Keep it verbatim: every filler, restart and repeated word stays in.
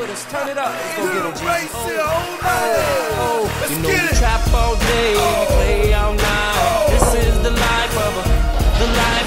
us. Turn it up. Let's go get it, G. Oh, oh. You know we trap all day, we play all night. This is the life of a, the life